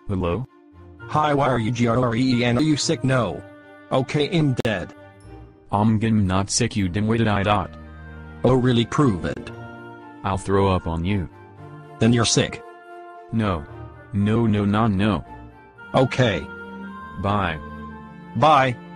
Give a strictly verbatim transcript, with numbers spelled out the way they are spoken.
Hello? Hi, why are you green? Are you sick? No. Okay, I'm dead. I'm gim not sick, you dimwitted Idot. Oh, really? Prove it. I'll throw up on you. Then you're sick. No. No, no, non, no. Okay. Bye. Bye.